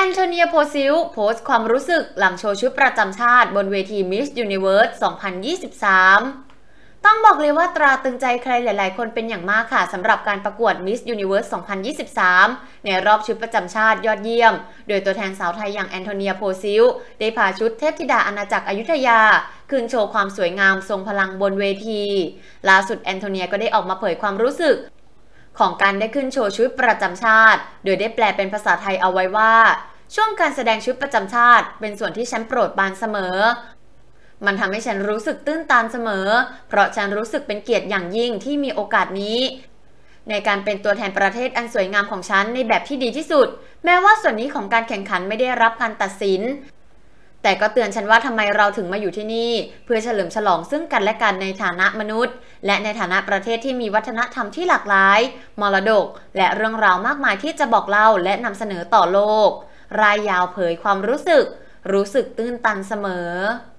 แอนโทเนียโพซิลโพสต์ความรู้สึกหลังโชว์ชุดประจำชาติบนเวที Miss Universe 2023 ต้องบอกเลยว่าตราตรึงใจใครหลายๆคนเป็นอย่างมากค่ะสำหรับการประกวด Miss Universe 2023 ในรอบชุดประจำชาติยอดเยี่ยมโดยตัวแทนสาวไทยอย่างแอนโทเนียโพซิลได้พาชุดเทพธิดาอาณาจักรอยุธยาขึ้นโชว์ความสวยงามทรงพลังบนเวทีล่าสุดแอนโทเนียก็ได้ออกมาเผยความรู้สึกของการได้ขึ้นโชว์ชุดประจำชาติโดยได้แปลเป็นภาษาไทยเอาไว้ว่าช่วงการแสดงชุดประจำชาติเป็นส่วนที่ฉันโปรดปรานเสมอมันทำให้ฉันรู้สึกตื้นตันเสมอเพราะฉันรู้สึกเป็นเกียรติอย่างยิ่งที่มีโอกาสนี้ในการเป็นตัวแทนประเทศอันสวยงามของฉันในแบบที่ดีที่สุดแม้ว่าส่วนนี้ของการแข่งขันไม่ได้รับการตัดสินแต่ก็เตือนฉันว่าทำไมเราถึงมาอยู่ที่นี่เพื่อเฉลิมฉลองซึ่งกันและกันในฐานะมนุษย์และในฐานะประเทศที่มีวัฒนธรรมที่หลากหลายมรดกและเรื่องราวมากมายที่จะบอกเล่าและนำเสนอต่อโลกรายยาวเผยความรู้สึกตื้นตันเสมอ